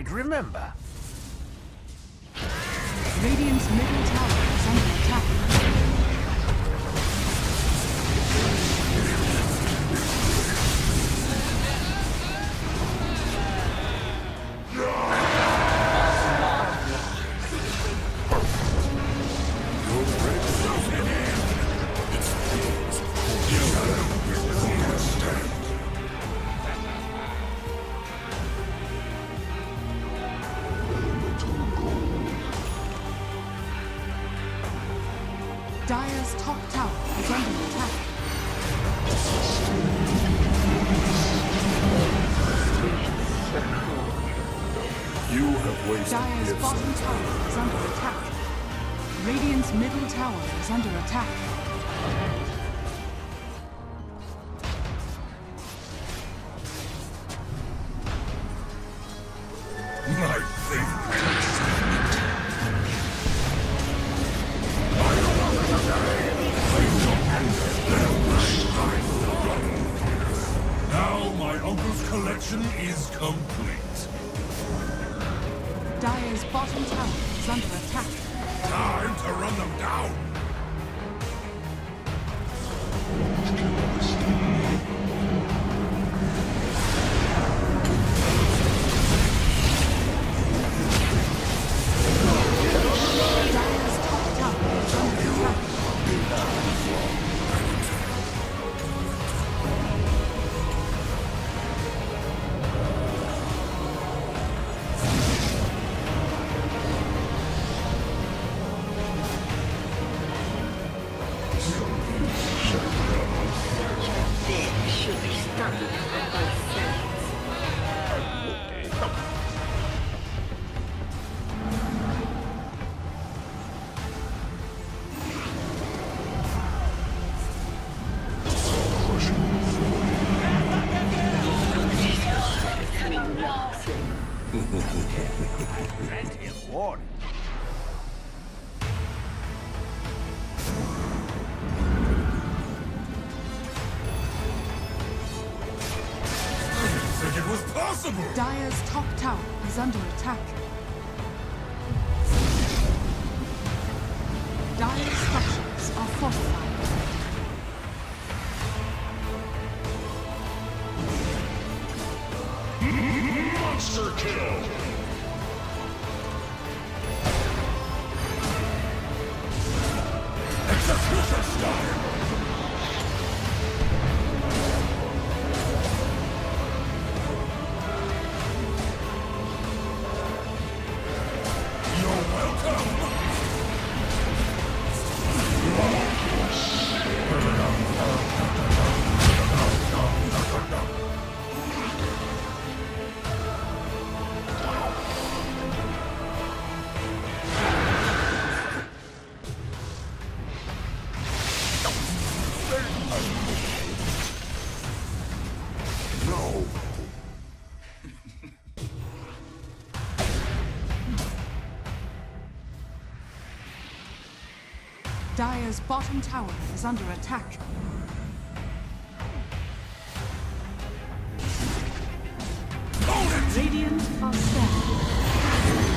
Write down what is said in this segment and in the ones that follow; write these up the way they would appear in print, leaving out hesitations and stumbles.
might remember. Radiant's middle tower is under attack. Dire's top tower is under attack. You have wasted Dire's gifts. bottom tower is under attack. Radiant's middle tower is under attack. My favorite. Now my uncle's collection is complete. Dire's bottom tower is under attack. Time to run them down. Dire's top tower is under attack. This should be studied on both sides. Grant him warning. Think it was possible. Dire's top tower is under attack. Dire's structures are fortified. Monster kill. Execution style. You're welcome. No. Dire's bottom tower is under attack. Radiant are standing.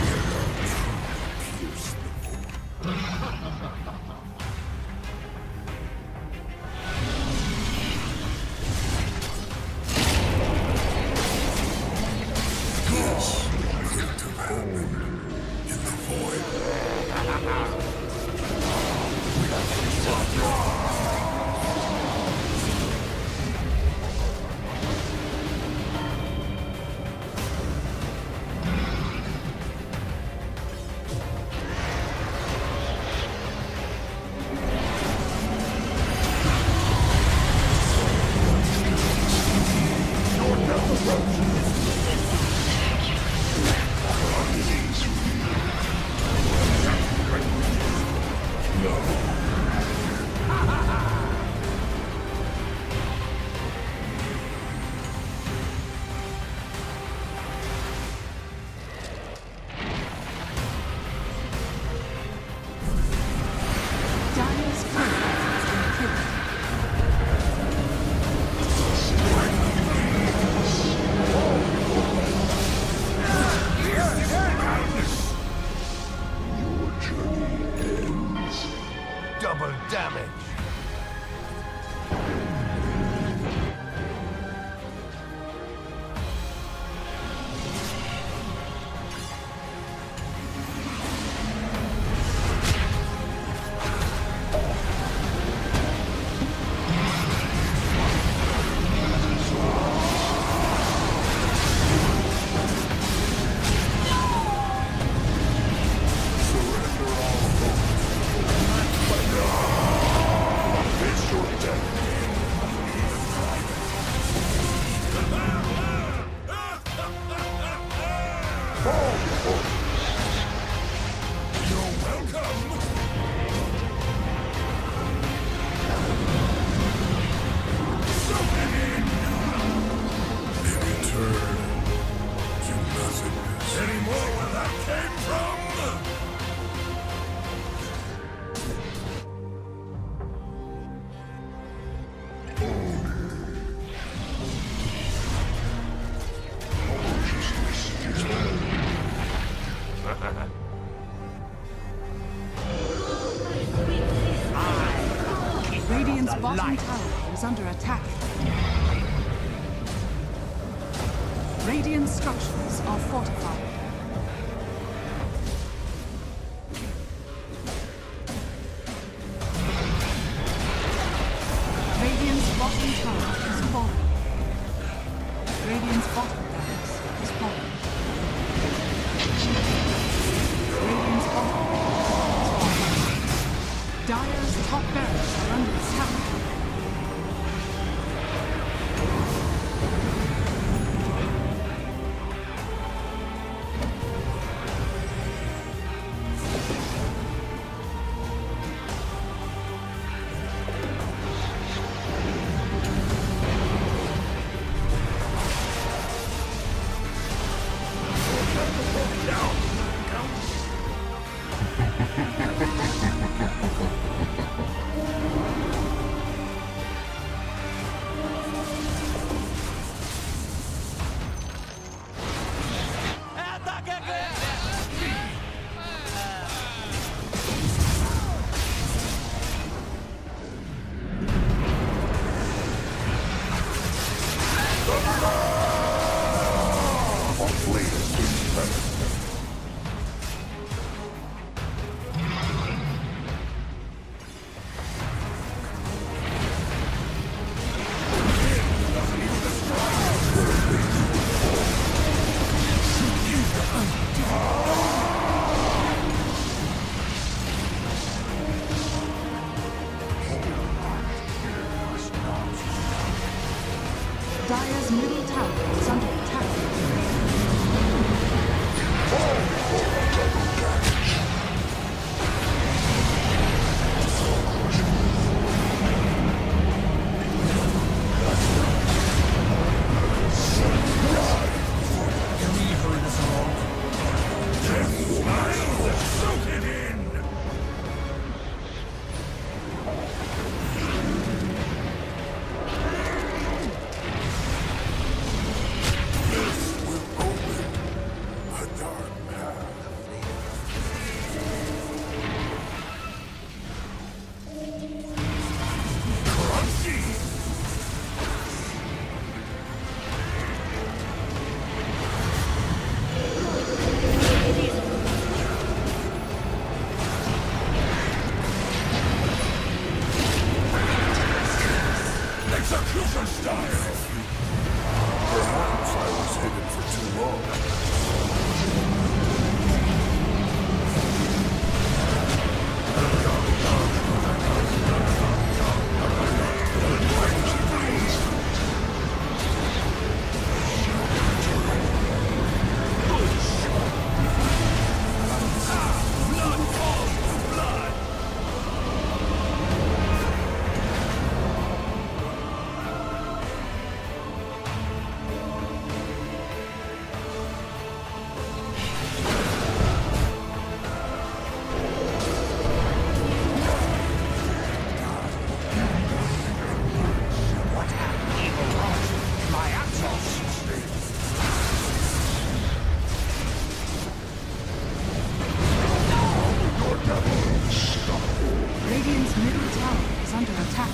In the void. bottom tower is under attack. Radiant structures are fortified. Radiant's bottom tower is falling. Radiant's bottom barracks is falling. Radiant's bottom barracks is falling. Dire's top barracks are under attack. Dire's middle tower is under attack. Execution style! Perhaps I was hidden for too long. Blood falls to blood! What have evil wrought in my absence? Radiant's middle tower is under attack.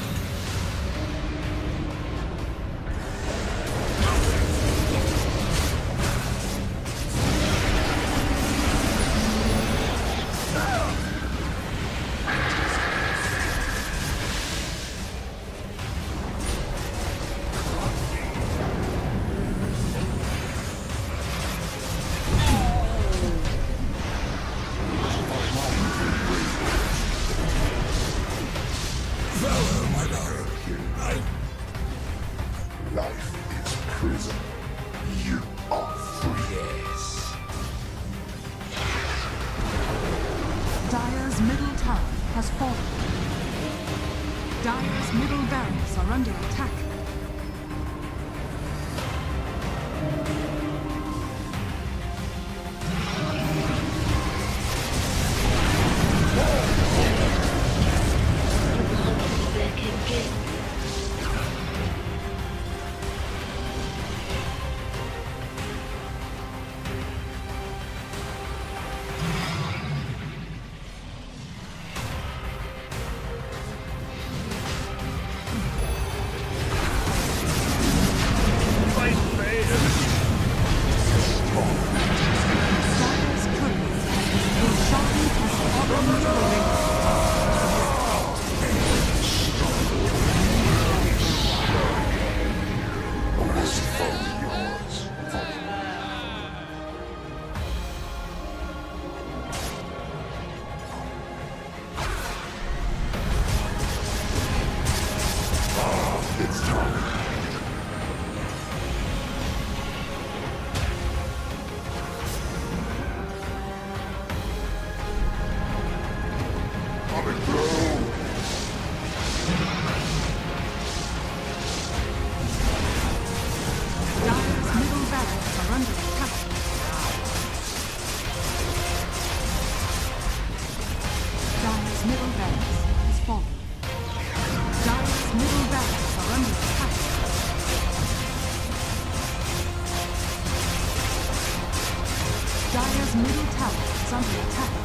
Life is prison. You are free. Yes. Dire's middle tower has fallen. Dire's middle barracks are under attack. Back again. Coming through! Dire's middle barracks are under attack. Dire's middle barracks has fallen. Dire's middle barracks are under attack. Dire's middle tower is under attack.